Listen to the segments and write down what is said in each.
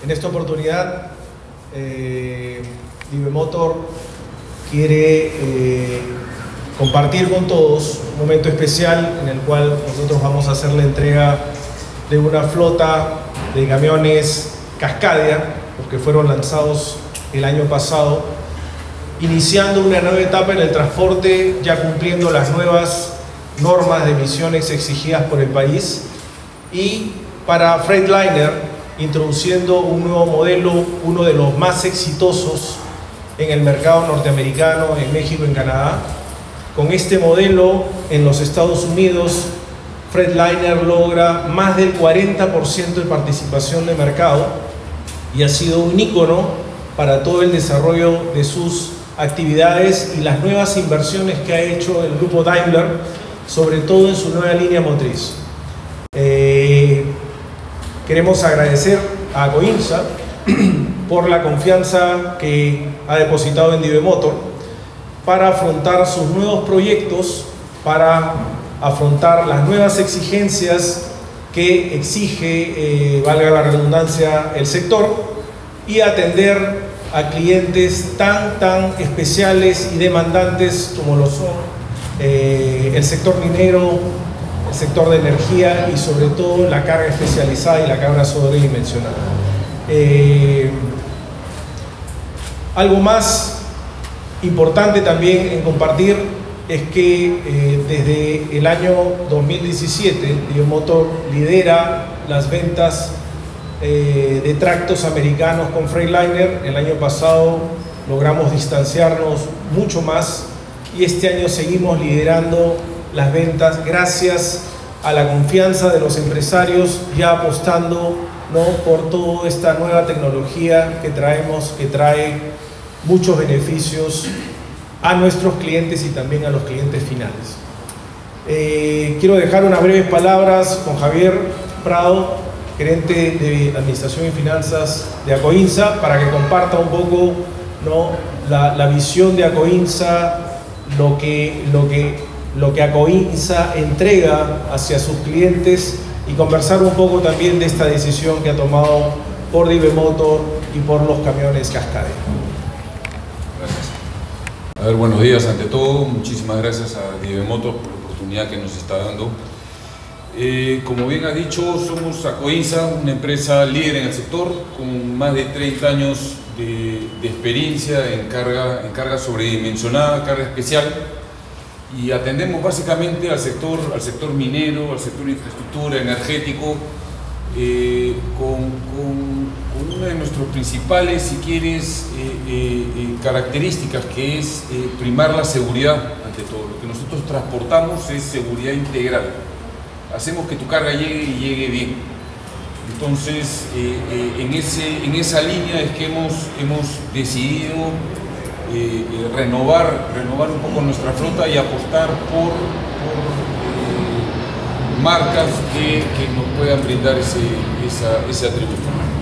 En esta oportunidad, DiveMotor quiere compartir con todos un momento especial en el cual nosotros vamos a hacer la entrega de una flota de camiones Cascadia, los que fueron lanzados el año pasado, iniciando una nueva etapa en el transporte, ya cumpliendo las nuevas normas de emisiones exigidas por el país, y para Freightliner introduciendo un nuevo modelo, uno de los más exitosos en el mercado norteamericano, en México y en Canadá. Con este modelo en los Estados Unidos, Freightliner logra más del 40% de participación de mercado y ha sido un ícono para todo el desarrollo de sus actividades y las nuevas inversiones que ha hecho el grupo Daimler, sobre todo en su nueva línea motriz. Queremos agradecer a ACOINSA por la confianza que ha depositado en DiveMotor para afrontar sus nuevos proyectos, para afrontar las nuevas exigencias que exige, valga la redundancia, el sector, y atender a clientes tan especiales y demandantes como lo son el sector minero, el sector de energía y sobre todo la carga especializada y la carga sobredimensionada. Algo más importante también en compartir es que desde el año 2017 DiveMotor lidera las ventas de tractos americanos con Freightliner. El año pasado logramos distanciarnos mucho más y este año seguimos liderando las ventas gracias a la confianza de los empresarios, ya apostando, ¿no?, por toda esta nueva tecnología que traemos, que trae muchos beneficios a nuestros clientes y también a los clientes finales. Quiero dejar unas breves palabras con Javier Prado, gerente de Administración y Finanzas de ACOINSA, para que comparta un poco, ¿no?, la visión de ACOINSA, lo que ACOINSA entrega hacia sus clientes y conversar un poco también de esta decisión que ha tomado por DiveMotor y por los camiones Cascadia. Gracias. A ver, buenos días ante todo. Muchísimas gracias a DiveMotor por la oportunidad que nos está dando. Como bien ha dicho, somos ACOINSA, una empresa líder en el sector con más de 30 años de experiencia en carga sobredimensionada, carga especial, y atendemos básicamente al sector minero, al sector de infraestructura, energético, con una de nuestras principales, si quieres, características, que es primar la seguridad ante todo. Lo que nosotros transportamos es seguridad integral. Hacemos que tu carga llegue y llegue bien. Entonces, en esa línea es que hemos decidido renovar un poco nuestra flota y apostar por marcas que nos puedan brindar ese atributo.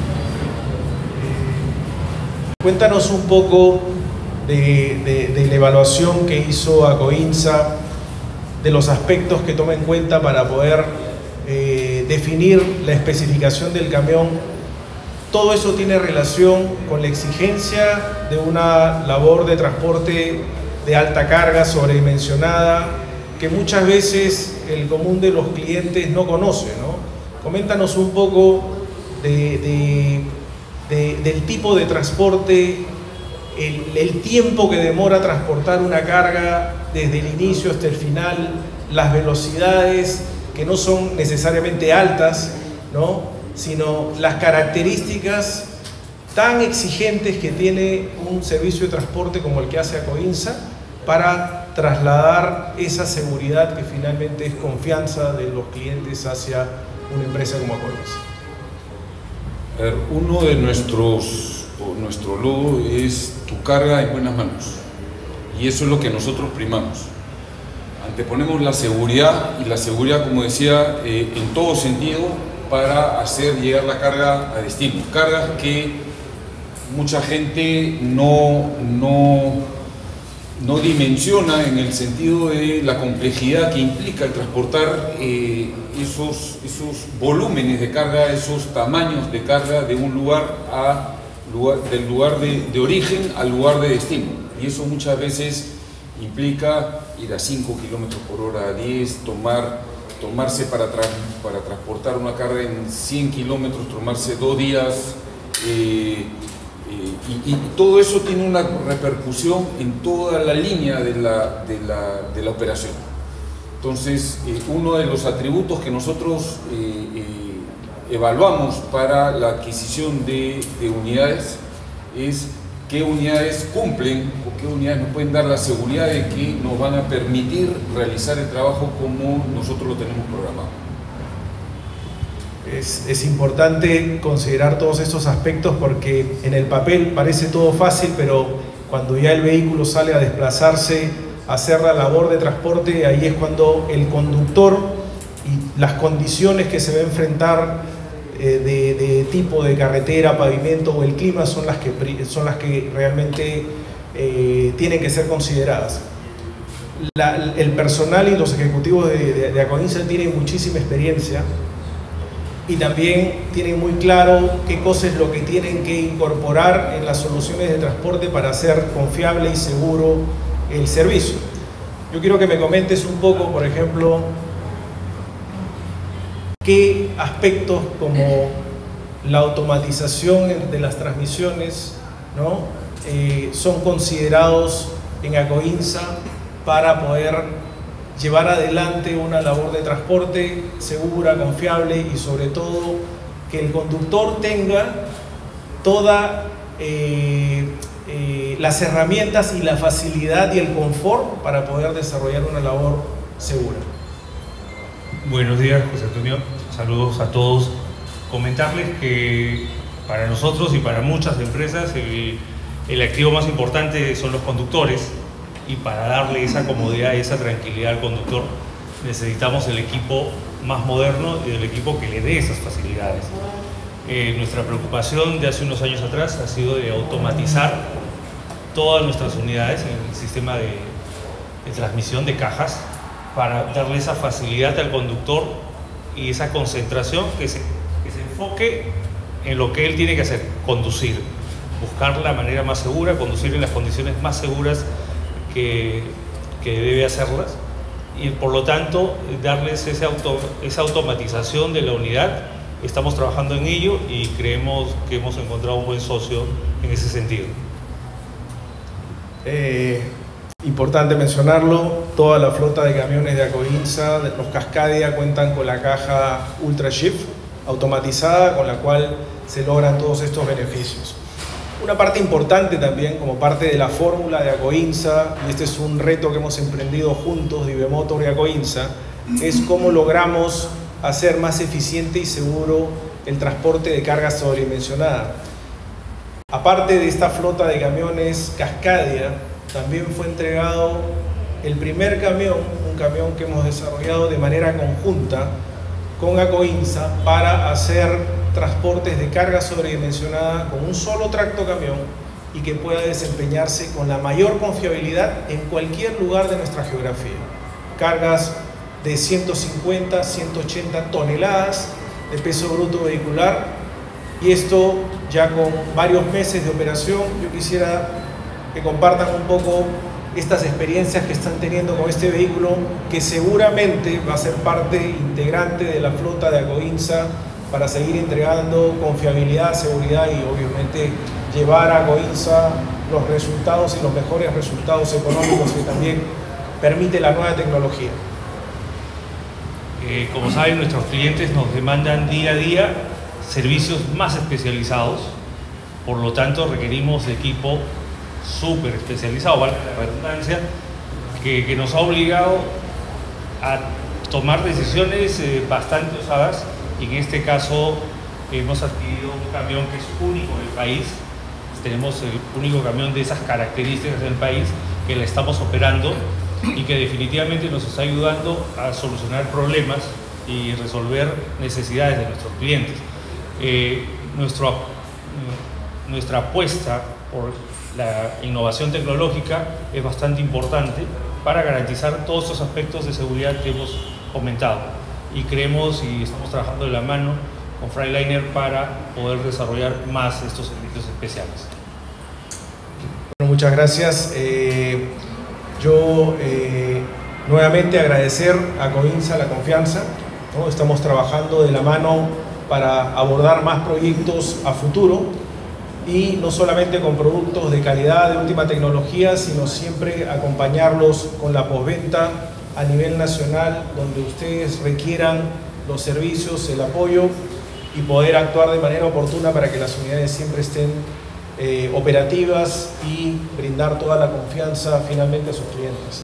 Cuéntanos un poco de la evaluación que hizo ACOINSA, de los aspectos que toma en cuenta para poder definir la especificación del camión. Todo eso tiene relación con la exigencia de una labor de transporte de alta carga sobredimensionada que muchas veces el común de los clientes no conoce, ¿no? Coméntanos un poco del tipo de transporte, el tiempo que demora transportar una carga desde el inicio hasta el final, las velocidades que no son necesariamente altas, ¿no?, sino las características tan exigentes que tiene un servicio de transporte como el que hace ACOINSA para trasladar esa seguridad que finalmente es confianza de los clientes hacia una empresa como ACOINSA. A ver, uno de nuestro logo es tu carga en buenas manos, y eso es lo que nosotros primamos. Anteponemos la seguridad, y la seguridad, como decía, en todo sentido, para hacer llegar la carga a destino. Cargas que mucha gente no dimensiona en el sentido de la complejidad que implica el transportar esos volúmenes de carga, esos tamaños de carga de un lugar del lugar de origen al lugar de destino. Y eso muchas veces implica ir a 5 kilómetros por hora, a 10, tomarse para transportar una carga en 100 kilómetros, tomarse 2 días, y todo eso tiene una repercusión en toda la línea de la operación. Entonces, uno de los atributos que nosotros evaluamos para la adquisición de unidades es qué unidades cumplen o qué unidades nos pueden dar la seguridad de que nos van a permitir realizar el trabajo como nosotros lo tenemos programado. Es importante considerar todos estos aspectos porque en el papel parece todo fácil, pero cuando ya el vehículo sale a desplazarse, a hacer la labor de transporte, ahí es cuando el conductor y las condiciones que se va a enfrentar de tipo de carretera, pavimento o el clima son las que realmente tienen que ser consideradas. El personal y los ejecutivos de Acoinsa tienen muchísima experiencia y también tienen muy claro qué cosa es lo que tienen que incorporar en las soluciones de transporte para hacer confiable y seguro el servicio. Yo quiero que me comentes un poco, por ejemplo, qué aspectos como la automatización de las transmisiones, ¿no? Son considerados en Acoinsa para poder llevar adelante una labor de transporte segura, confiable y sobre todo que el conductor tenga todas las herramientas y la facilidad y el confort para poder desarrollar una labor segura. Buenos días, José Antonio. Saludos a todos. Comentarles que para nosotros y para muchas empresas el activo más importante son los conductores. Y para darle esa comodidad y esa tranquilidad al conductor necesitamos el equipo más moderno y el equipo que le dé esas facilidades. Nuestra preocupación de hace unos años atrás ha sido de automatizar todas nuestras unidades en el sistema de transmisión de cajas para darle esa facilidad al conductor y esa concentración que se enfoque en lo que él tiene que hacer, conducir, buscar la manera más segura, conducir en las condiciones más seguras que debe hacerlas y por lo tanto darles esa automatización de la unidad. Estamos trabajando en ello y creemos que hemos encontrado un buen socio en ese sentido. Importante mencionarlo, toda la flota de camiones de Acoinsa, los Cascadia, cuentan con la caja Ultra Shift automatizada con la cual se logran todos estos beneficios. Una parte importante también, como parte de la fórmula de Acoinsa, y este es un reto que hemos emprendido juntos, DiveMotor y Acoinsa, es cómo logramos hacer más eficiente y seguro el transporte de carga sobredimensionada. Aparte de esta flota de camiones Cascadia, también fue entregado el primer camión, un camión que hemos desarrollado de manera conjunta con Acoinsa para hacer transportes de carga sobredimensionada con un solo tractocamión y que pueda desempeñarse con la mayor confiabilidad en cualquier lugar de nuestra geografía. Cargas de 150, 180 toneladas de peso bruto vehicular, y esto ya con varios meses de operación. Yo quisiera que compartan un poco estas experiencias que están teniendo con este vehículo, que seguramente va a ser parte integrante de la flota de Acoinsa para seguir entregando confiabilidad, seguridad y obviamente llevar a Acoinsa los resultados y los mejores resultados económicos que también permite la nueva tecnología. Como saben, nuestros clientes nos demandan día a día servicios más especializados, por lo tanto requerimos de equipo súper especializado, valga la redundancia, que nos ha obligado a tomar decisiones bastante osadas. Y en este caso hemos adquirido un camión que es único en el país. Tenemos el único camión de esas características en el país que la estamos operando y que definitivamente nos está ayudando a solucionar problemas y resolver necesidades de nuestros clientes. Nuestra apuesta por la innovación tecnológica es bastante importante para garantizar todos estos aspectos de seguridad que hemos comentado. y creemos y estamos trabajando de la mano con Freightliner para poder desarrollar más estos servicios especiales. Bueno, muchas gracias. Yo nuevamente agradecer a Coinsa la confianza, ¿no? Estamos trabajando de la mano para abordar más proyectos a futuro y no solamente con productos de calidad, de última tecnología, sino siempre acompañarlos con la postventa a nivel nacional, donde ustedes requieran los servicios, el apoyo y poder actuar de manera oportuna para que las unidades siempre estén operativas y brindar toda la confianza finalmente a sus clientes.